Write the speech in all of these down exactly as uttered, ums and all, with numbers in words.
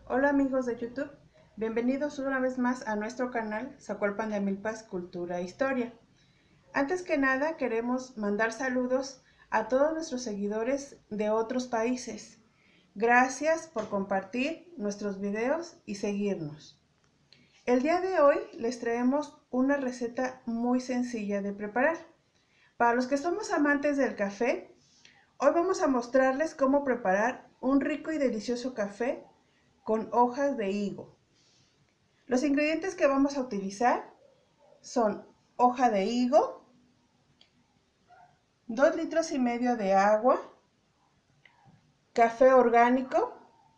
Hola amigos de YouTube, bienvenidos una vez más a nuestro canal Zacualpan de Amilpas Cultura e Historia. Antes que nada queremos mandar saludos a todos nuestros seguidores de otros países. Gracias por compartir nuestros videos y seguirnos. El día de hoy les traemos una receta muy sencilla de preparar. Para los que somos amantes del café, hoy vamos a mostrarles cómo preparar un rico y delicioso café con hojas de higo. Los ingredientes que vamos a utilizar son hoja de higo, dos litros y medio de agua, café orgánico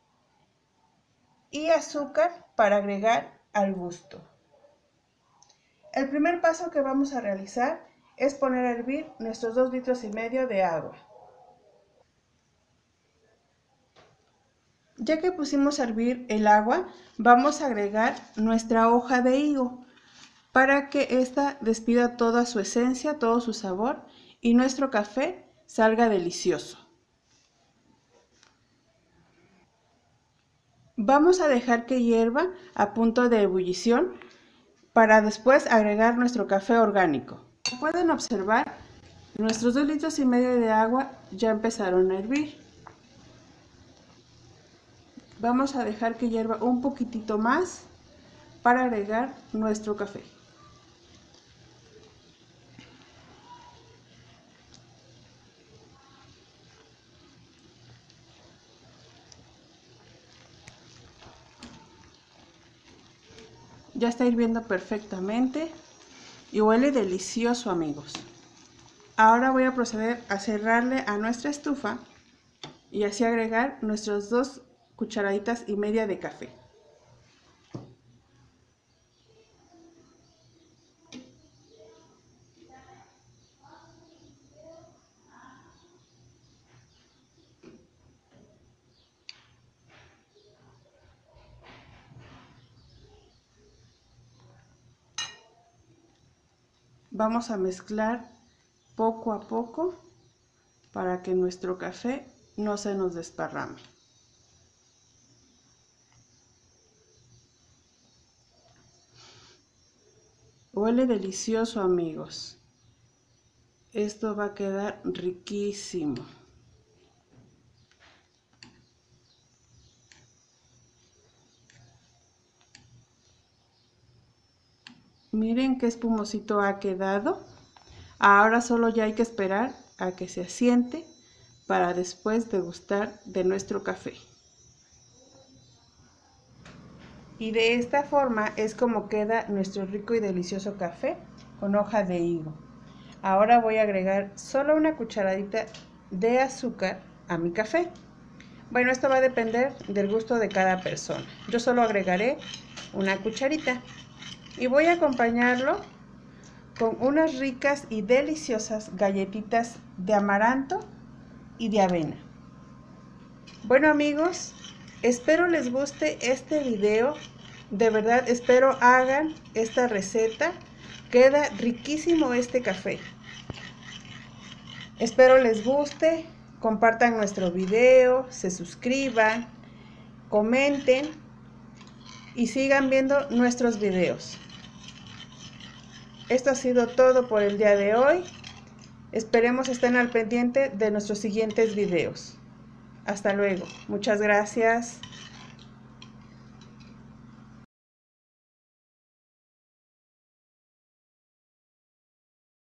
y azúcar para agregar al gusto. El primer paso que vamos a realizar es poner a hervir nuestros dos litros y medio de agua. Ya que pusimos a hervir el agua, vamos a agregar nuestra hoja de higo para que ésta despida toda su esencia, todo su sabor y nuestro café salga delicioso. Vamos a dejar que hierva a punto de ebullición para después agregar nuestro café orgánico. Como pueden observar, nuestros dos litros y medio de agua ya empezaron a hervir. Vamos a dejar que hierva un poquitito más para agregar nuestro café. Ya está hirviendo perfectamente y huele delicioso, amigos. Ahora voy a proceder a cerrarle a nuestra estufa y así agregar nuestras dos cucharaditas y media de café. Vamos a mezclar poco a poco para que nuestro café no se nos desparrame. Huele delicioso, amigos. Esto va a quedar riquísimo. Miren qué espumosito ha quedado. Ahora solo ya hay que esperar a que se asiente para después degustar de nuestro café. Y de esta forma es como queda nuestro rico y delicioso café con hoja de higo. Ahora voy a agregar solo una cucharadita de azúcar a mi café. Bueno, esto va a depender del gusto de cada persona. Yo solo agregaré una cucharita y voy a acompañarlo con unas ricas y deliciosas galletitas de amaranto y de avena. Bueno, amigos, espero les guste este video. De verdad, espero hagan esta receta. Queda riquísimo este café. Espero les guste. Compartan nuestro video, se suscriban, comenten y sigan viendo nuestros videos. Esto ha sido todo por el día de hoy. Esperemos estén al pendiente de nuestros siguientes videos. Hasta luego. Muchas gracias.